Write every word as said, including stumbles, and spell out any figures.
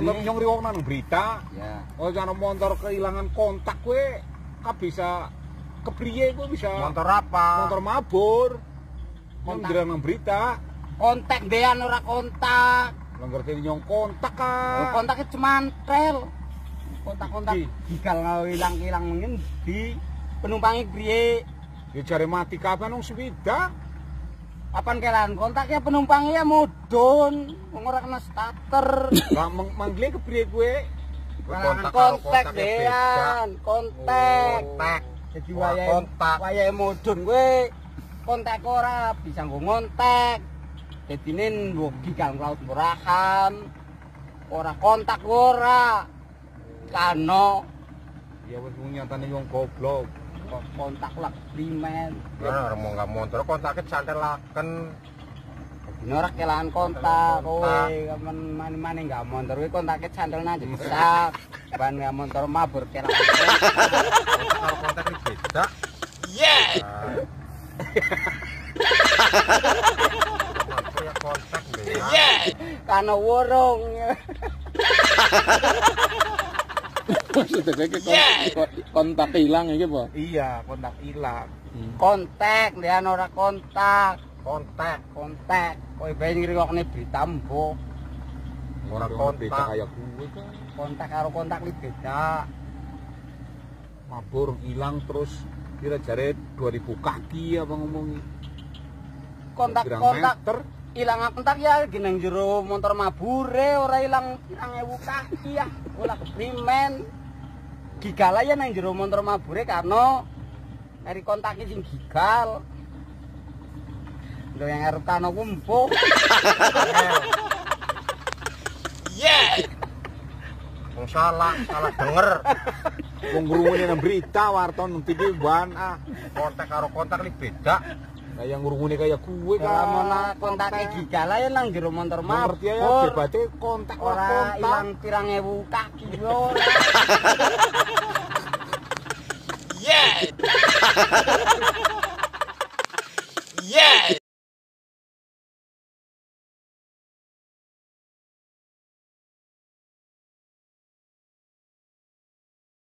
motor nyong riwok nang berita. Ya. Oh jangan motor kehilangan kontak gue, kak bisa kepriye gue bisa. Motor apa? Motor mabur. Kontak. Kontak nang berita. Kontak dean ora kontak. Langgar kene nyong kontak kak. Kontaknya cemantel. Kontak-kontak Di. gigal ngau ilang-ilang mungkin di penumpangi priye. Ya cari mati kapan nong sepeda. Apaan kelan kontaknya penumpangnya ya mudun, ora kena starter. Lah manggile kepriye gue? Kontak kontak dean, kontak. Kontak. Jadi wayahe kontak, wayahe mudun gue. Kontak ora bisa nggo ngontek. Dadine ndogi kang laut murahan. Ora kontak ora. Kano. Ya wis nyatane wong goblok. Kontak lak primen. Ora ora mau nggak motor kontaknya santelaken. Dino ora kelangan kontak kowe, kamen mane-mane enggak motor kowe kontake santelna jesak. Ban enggak motor mabur kelangan. Kontak karo kontak iki beda. Yes. Ya kontak deh. Yes. Kana worong. Maksudnya kayak kontak hilang iki apa? Iya, kontak hilang. Kontak, lian ora kontak. Kontak. Kontak. Kowe bae ngrungokne berita mbok. Ora Beda kontak. kayak gue kan. Kontak karo kontak li beda. Mabur hilang terus kira jare dua ribu kaki apa ngomongi. Kontak-kontak ilang kontak ya geneng jero motor mabure ora ilang pirang ewu kaki ya. Ola keprimen. Gigal ya nang jero motor mabure karena dari kontaknya sing gigal. Lho yang arep kano kumpul. Yes. Wong salah, salah denger. Wong ngrungokne nang berita warta nang T V ban ah. Kontak karo kontak iki beda. Kayak ngrungokne kayak gue Ora kan. mono kontaknya gigal ya nang jero motor mabur. Ngerti ya debatnya kontak Ora kontak. ilang pirang ewu kaki ora. Yes. Yes.